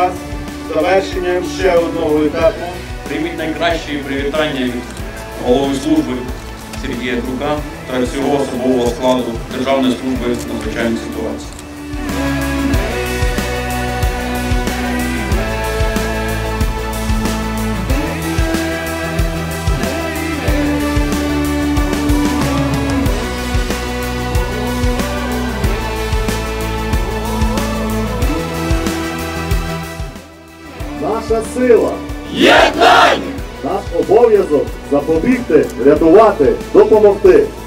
вас з завершенням ще одного етапу. Прийміть найкращі привітання від голови служби Сергія Друка та всього особового складу Державної служби з надзвичайних ситуацій. Наша сила – єднання! Наш обов'язок – запобігти, рятувати, допомогти.